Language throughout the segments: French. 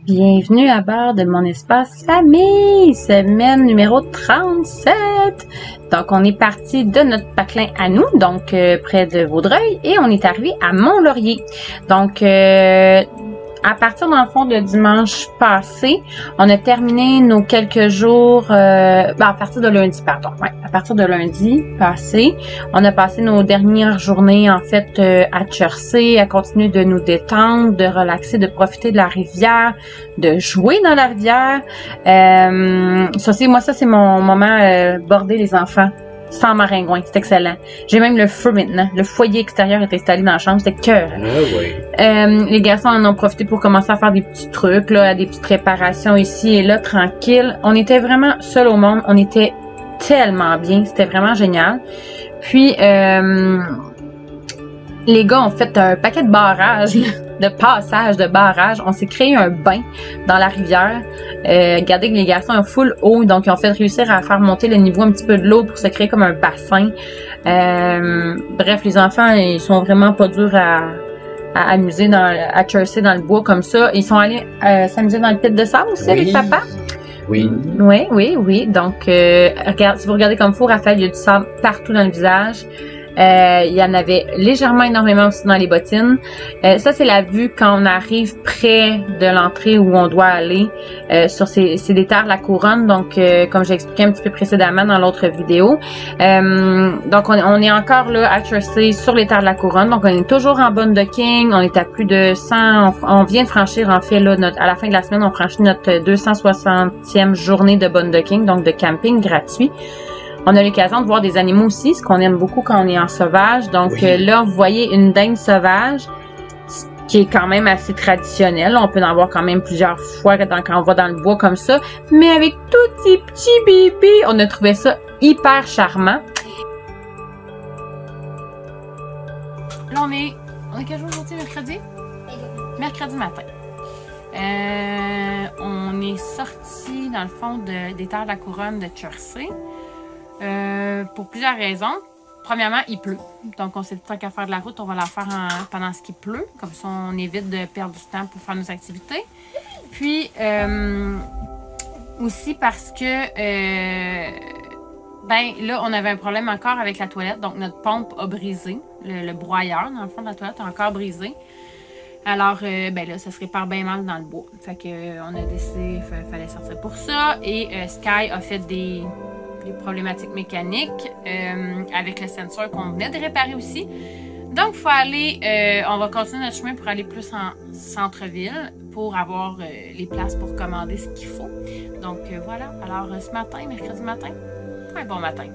Bienvenue à bord de mon espace famille, semaine numéro 37. Donc, on est parti de notre patelin à nous, donc près de Vaudreuil, et on est arrivé à Mont-Laurier. Donc, à partir dans le fond de dimanche passé, on a terminé nos quelques jours, à partir de lundi, pardon. Ouais, à partir de lundi passé, on a passé nos dernières journées en fait à Chersey, à continuer de nous détendre, de relaxer, de profiter de la rivière, de jouer dans la rivière. Ça c'est mon moment border les enfants. Sans maringouin, c'est excellent. J'ai même le feu maintenant. Le foyer extérieur est installé dans la chambre, c'était cœur. Ah oui. Les garçons en ont profité pour commencer à faire des petits trucs, là, des petites réparations ici et là, tranquille. On était vraiment seuls au monde. On était tellement bien. C'était vraiment génial. Puis, les gars ont fait un paquet de barrages, de passages, de barrages. On s'est créé un bain dans la rivière. Regardez que les garçons ont full eau, donc ils ont fait réussir à faire monter le niveau un petit peu de l'eau pour se créer comme un bassin. Bref, les enfants, ils sont vraiment pas durs à amuser à Chersey dans le bois comme ça. Ils sont allés s'amuser dans le pit de sable aussi avec papa. Oui. Oui. Donc, si vous regardez comme faut, Raphaël, il y a du sable partout dans le visage. Il y en avait légèrement énormément aussi dans les bottines. Ça, c'est la vue quand on arrive près de l'entrée où on doit aller. C'est des terres de la couronne, donc comme j'ai expliqué un petit peu précédemment dans l'autre vidéo. Donc on est encore là à Chersey sur les terres de la couronne. Donc on est toujours en boondocking. On est à plus de 100. On vient de franchir en fait là à la fin de la semaine, on franchit notre 260e journée de boondocking, donc de camping gratuit. On a l'occasion de voir des animaux aussi, ce qu'on aime beaucoup quand on est en sauvage. Donc là, vous voyez une dingue sauvage, qui est quand même assez traditionnelle. On peut en voir quand même plusieurs fois quand on va dans le bois comme ça. Mais avec tous ces petits bébés, on a trouvé ça hyper charmant. Là, on est quel jour aujourd'hui? Mercredi? Mercredi matin. On est sorti dans le fond des terres de la couronne de Chersey. Pour plusieurs raisons. Premièrement, il pleut. Donc, on s'est dit tant qu'à faire de la route, on va la faire pendant ce qu'il pleut. Comme ça, on évite de perdre du temps pour faire nos activités. Puis, aussi parce que, là, on avait un problème encore avec la toilette. Donc, notre pompe a brisé. Le broyeur, dans le fond de la toilette, a encore brisé. Alors, là, ça se répare bien mal dans le bois. Fait que, on a décidé qu'il fallait sortir pour ça. Et Sky a fait des problématiques mécaniques avec le sensor qu'on venait de réparer aussi. Donc, il faut aller, on va continuer notre chemin pour aller plus en centre-ville pour avoir les places pour commander ce qu'il faut. Donc, voilà. Alors, ce matin, mercredi matin, un bon matin.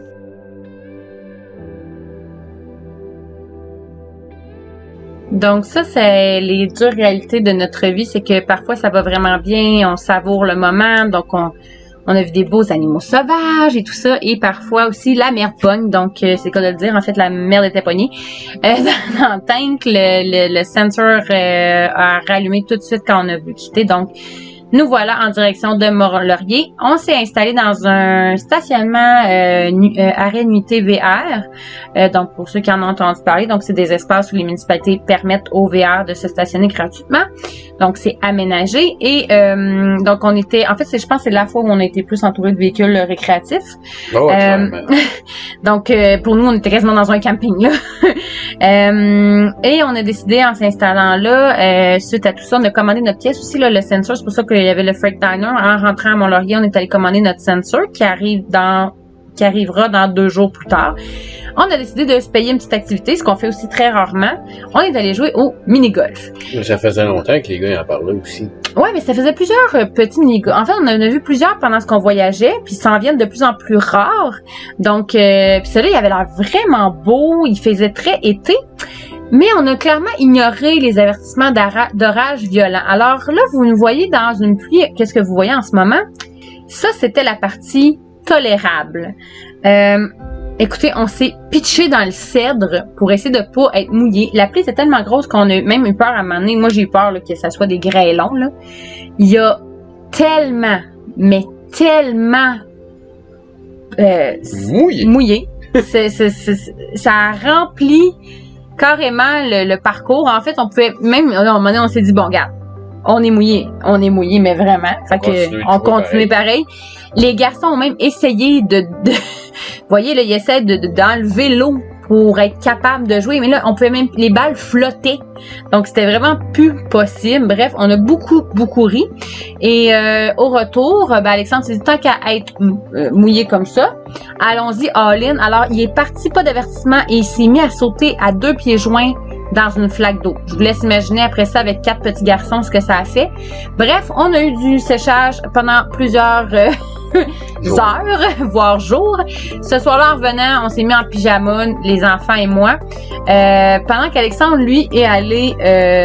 Donc ça, c'est les dures réalités de notre vie, c'est que parfois ça va vraiment bien, on savoure le moment, donc on a vu des beaux animaux sauvages et tout ça, et parfois aussi la merde pogne, donc c'est quoi de le dire, en fait la merde était pognée. Dans le tank, le sensor a rallumé tout de suite quand on a voulu quitter, donc nous voilà en direction de Mont-Laurier. On s'est installé dans un stationnement arrêt nuitée VR. Donc, pour ceux qui en ont entendu parler, donc c'est des espaces où les municipalités permettent aux VR de se stationner gratuitement. Donc, c'est aménagé. Et donc, on était... En fait, je pense que c'est la fois où on a été plus entouré de véhicules récréatifs. Oh, donc, pour nous, on était quasiment dans un camping, là. Et on a décidé, en s'installant là, suite à tout ça, on a commandé notre pièce aussi, là, le sensor. C'est pour ça qu'il y avait le Freight Diner. En rentrant à Mont-Laurier, on est allé commander notre sensor qui arrivera dans 2 jours plus tard. On a décidé de se payer une petite activité, ce qu'on fait aussi très rarement. On est allé jouer au mini-golf. Ça faisait longtemps que les gars en parlaient aussi. Ouais, mais ça faisait plusieurs petits mini-golf. En fait, on en a vu plusieurs pendant ce qu'on voyageait, puis ils s'en viennent de plus en plus rares. Donc, puis celui-là, il avait l'air vraiment beau, il faisait très été. Mais on a clairement ignoré les avertissements d'orage violent. Alors là, vous nous voyez dans une pluie. Qu'est-ce que vous voyez en ce moment? Ça, c'était la partie tolérable. Écoutez, on s'est pitché dans le cèdre pour essayer de pas être mouillé. La pluie était tellement grosse qu'on a même eu peur à un moment donné. Moi, j'ai eu peur là, que ça soit des grêlons. Là. Il y a tellement, mais tellement mouillé. Ça a rempli carrément le parcours. En fait, on pouvait même, à un moment donné, on s'est dit, bon, regarde, on est mouillé, mais vraiment. Fait que on continue pareil. Les garçons ont même essayé vous voyez, là, ils essaient d'enlever l'eau pour être capable de jouer, mais là, on pouvait même, les balles flottaient. Donc, c'était vraiment plus possible. Bref, on a beaucoup ri. Et au retour, Alexandre s'est dit, tant qu'à être mouillé comme ça, allons-y all-in. Alors, il est parti, pas d'avertissement, et il s'est mis à sauter à 2 pieds joints dans une flaque d'eau. Je vous laisse imaginer après ça avec 4 petits garçons ce que ça a fait. Bref, on a eu du séchage pendant plusieurs heures, voire jours. Ce soir-là, en revenant, on s'est mis en pyjama, les enfants et moi, pendant qu'Alexandre, lui, est allé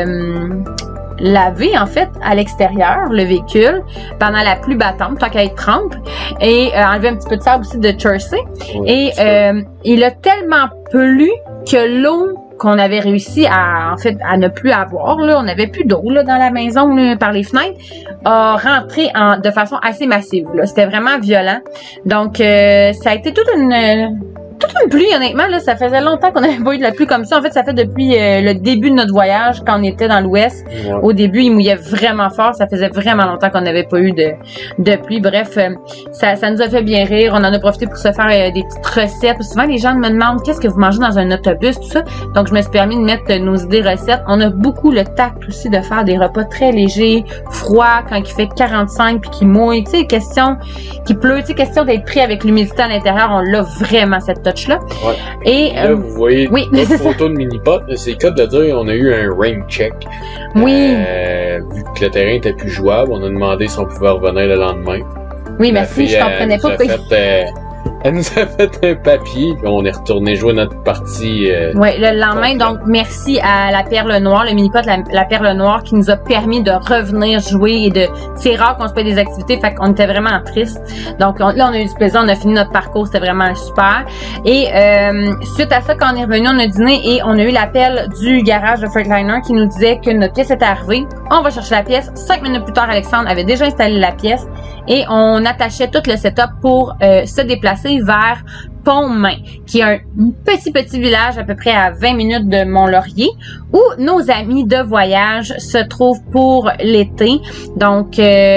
laver, en fait, à l'extérieur, le véhicule, pendant la pluie battante, tant qu'à être trempe, et enlever un petit peu de sable aussi de Jersey. Et il a tellement plu que l'eau qu'on avait réussi à ne plus avoir, là, on n'avait plus d'eau là, dans la maison là, par les fenêtres, a rentré de façon assez massive. C'était vraiment violent. Donc, ça a été toute une pluie, honnêtement. Là, ça faisait longtemps qu'on n'avait pas eu de la pluie comme ça. En fait, ça fait depuis le début de notre voyage, quand on était dans l'Ouest. Ouais. Au début, il mouillait vraiment fort. Ça faisait vraiment longtemps qu'on n'avait pas eu de pluie. Bref, ça nous a fait bien rire. On en a profité pour se faire des petites recettes. Souvent, les gens me demandent qu'est-ce que vous mangez dans un autobus, tout ça. Donc, je me suis permis de mettre nos idées recettes. On a beaucoup le tact aussi de faire des repas très légers, froids, quand il fait 45 puis qu'il mouille. Tu sais, question qu'il pleut. Tu sais, question d'être pris avec l'humidité à l'intérieur. On l'a vraiment, cette touch-là. Ouais. Et là, vous voyez notre photo de mini-pot, c'est le cas de dire on a eu un rain check. Oui. Vu que le terrain était plus jouable, on a demandé si on pouvait revenir le lendemain. Oui, merci, je comprenais pas. Elle nous a fait un papier, puis on est retourné jouer notre partie. Oui, le lendemain, donc merci à la Perle Noire, le mini-pot la Perle Noire, qui nous a permis de revenir jouer et c'est rare qu'on se paye des activités, fait qu'on était vraiment triste. Donc là, on a eu du plaisir, on a fini notre parcours, c'était vraiment super. Et suite à ça, quand on est revenu, on a dîné et on a eu l'appel du garage de Freightliner qui nous disait que notre pièce était arrivée. On va chercher la pièce. 5 minutes plus tard, Alexandre avait déjà installé la pièce et on attachait tout le setup pour se déplacer vers Pont-Main, qui est un petit village à peu près à 20 minutes de Mont-Laurier, où nos amis de voyage se trouvent pour l'été. Donc,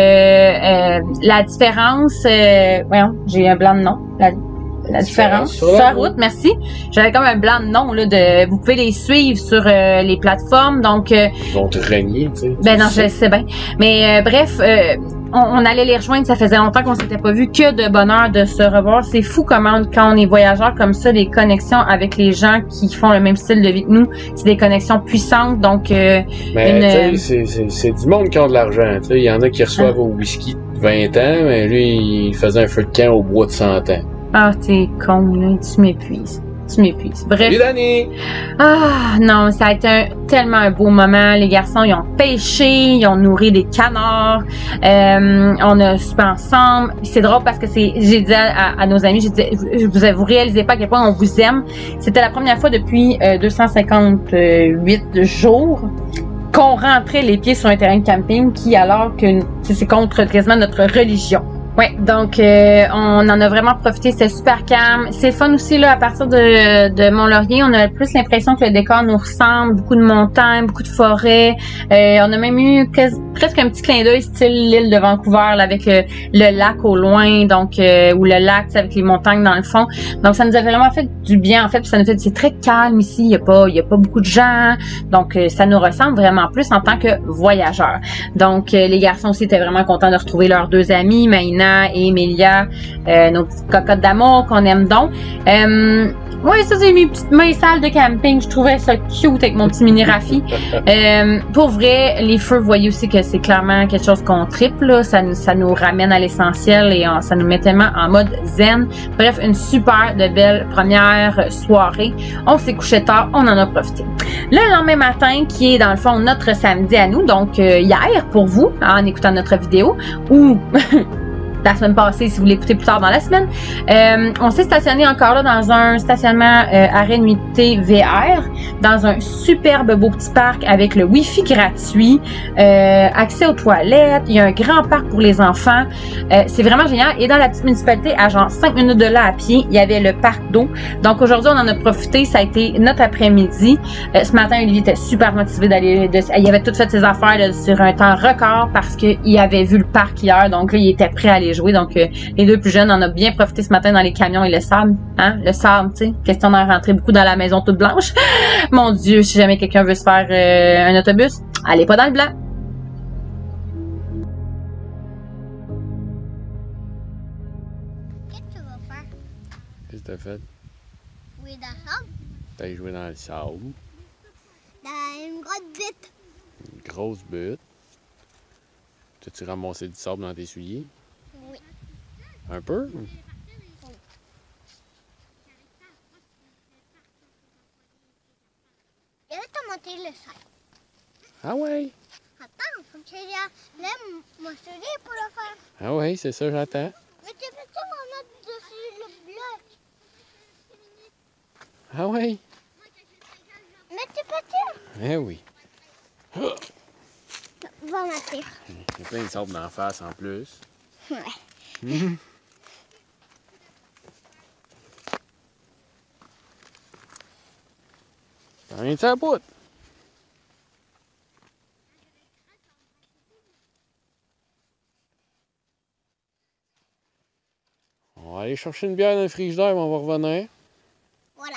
la différence... voyons, j'ai un blanc de nom. La différence sur la route, merci. J'avais comme un blanc de nom là vous pouvez les suivre sur les plateformes, donc ils vont te régner, tu sais. Ben non, je sais bien. Mais bref, on allait les rejoindre, ça faisait longtemps qu'on s'était pas vu, que de bonheur de se revoir. C'est fou comment quand on est voyageur comme ça, les connexions avec les gens qui font le même style de vie que nous, c'est des connexions puissantes, donc mais c'est du monde qui a de l'argent, tu sais, il y en a qui reçoivent au whisky de 20 ans, mais lui il faisait un feu de camp au bois de 100 ans. Ah, t'es con, là. Tu m'épuises. Bref. Salut, Dani! Ah, non, ça a été tellement un beau moment. Les garçons, ils ont pêché, ils ont nourri des canards. On a soupé ensemble. C'est drôle parce que j'ai dit à nos amis, j'ai dit, vous réalisez pas à quel point on vous aime. C'était la première fois depuis 258 jours qu'on rentrait les pieds sur un terrain de camping qui, alors que c'est contre quasiment notre religion. Ouais, donc on en a vraiment profité, c'était super calme. C'est fun aussi là, à partir de Mont-Laurier, on a plus l'impression que le décor nous ressemble, beaucoup de montagnes, beaucoup de forêts. On a même eu presque un petit clin d'œil style l'île de Vancouver là, avec le lac au loin, donc ou le lac avec les montagnes dans le fond. Donc ça nous a vraiment fait du bien en fait, puis ça nous fait c'est très calme ici, il y a pas beaucoup de gens. Donc ça nous ressemble vraiment plus en tant que voyageurs. Donc les garçons aussi étaient vraiment contents de retrouver leurs deux amis, Maïna et Emilia, nos petites cocottes d'amour qu'on aime donc. Ouais, ça c'est mes petites mains sales de camping. Je trouvais ça cute avec mon petit mini Rafi. Pour vrai, les feux, vous voyez aussi que c'est clairement quelque chose qu'on triple. Là. Ça nous ramène à l'essentiel et ça nous met tellement en mode zen. Bref, une super de belle première soirée. On s'est couché tard, on en a profité. Le lendemain matin, qui est dans le fond notre samedi à nous, donc hier pour vous, en écoutant notre vidéo, ou la semaine passée si vous l'écoutez plus tard dans la semaine. On s'est stationné encore là dans un stationnement arrêt nuitée VR, dans un superbe beau petit parc avec le Wi-Fi gratuit, accès aux toilettes, il y a un grand parc pour les enfants. C'est vraiment génial. Et dans la petite municipalité, à genre 5 minutes de là à pied, il y avait le parc d'eau. Donc aujourd'hui, on en a profité. Ça a été notre après-midi. Ce matin, Olivier était super motivé d'aller. Il avait tout fait ses affaires là, sur un temps record parce qu'il avait vu le parc hier. Donc là, il était prêt à aller jouer. Donc les deux plus jeunes en ont bien profité ce matin dans les camions et le sable. Hein? Le sable, tu sais. Question d'en rentrer beaucoup dans la maison toute blanche. Mon Dieu, si jamais quelqu'un veut se faire un autobus, allez pas dans le blanc. Qu'est-ce que tu vas faire? Qu'est-ce que t'as fait? Oui, dans le sable. T'as joué dans le sable. Dans une grosse butte. Une grosse butte. T'as-tu ramassé du sable dans tes souliers? Oui. Un peu? Et là, t'as monté le sol. Ah ouais? Attends, faut que tu lèves mon soulier pour le faire. Ah ouais, c'est ça, j'attends. Mais tu peux-tu m'en mettre dessus le bloc? Ah ouais? Mais tu peux-tu? Eh oui. Va m'attirer. Il y a plein de sable d'en face en plus. Ouais. T'as rien de ça à bout? On va aller chercher une bière dans le frigidaire et on va revenir. Voilà.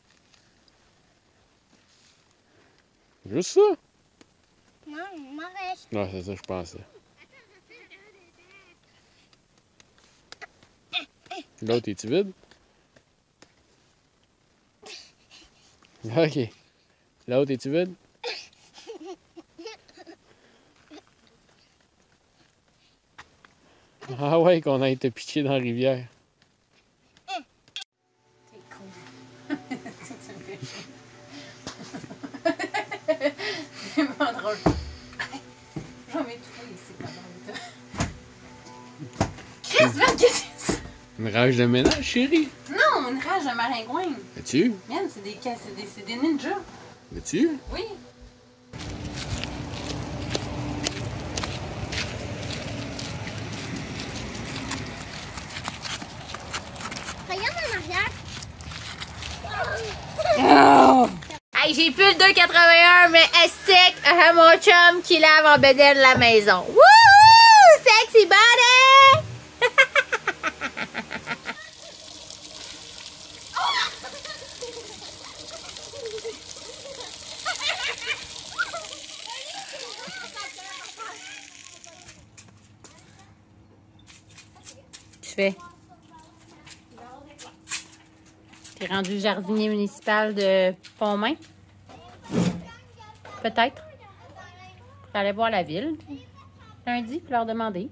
Juste ça? Non, il m'en reste. Non, c'est ça que je pensais. L'autre, est-tu vide? Ok. L'autre, est-tu vide? Ah ouais, qu'on a été pitché dans la rivière. C'est cool. C'est vraiment drôle. Je vais m'étouffer ici pendant le temps. Chris, man, qu'est-ce que c'est ça? Une rage de ménage, chérie. Non, une rage de maringouin. As-tu? Man, c'est des ninjas. As-tu? Oui. Regarde en arrière. Oh! Hey, j'ai plus le 2,81, mais estique, mon chum qui lave en bedaine la maison. Wouhou! Sexy body! Tu fais? T'es rendu jardinier municipal de Pontmain? Peut-être. Tu aller voir la ville lundi pour leur demander.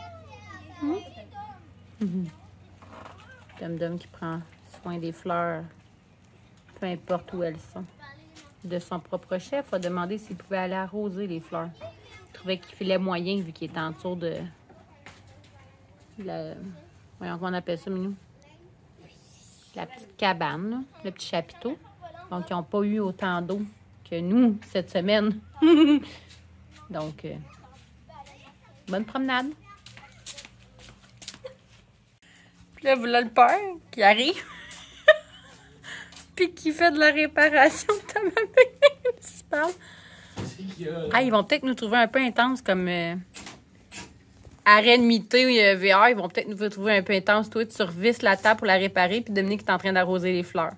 Dom qui prend soin des fleurs, peu importe où elles sont. De son propre chef, a demandé s'il pouvait aller arroser les fleurs. Il trouvait qu'il filait moyen vu qu'il était en dessous de la... Voyons comment on appelle ça, Minou? La petite cabane, là, le petit chapiteau. Donc, ils n'ont pas eu autant d'eau que nous cette semaine. Donc, bonne promenade. Puis là, voilà le père qui arrive. Puis qui fait de la réparation de ta maman municipale. Ah, ils vont peut-être nous trouver un peu intense comme arrêt nuitée VR. Ils vont peut-être nous trouver un peu intense. Toi, tu revisses la table pour la réparer. Puis Dominique est en train d'arroser les fleurs.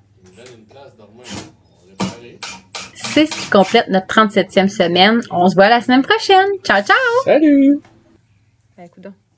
C'est ce qui complète notre 37e semaine. On se voit la semaine prochaine. Ciao, ciao! Salut! Ben, coudonc.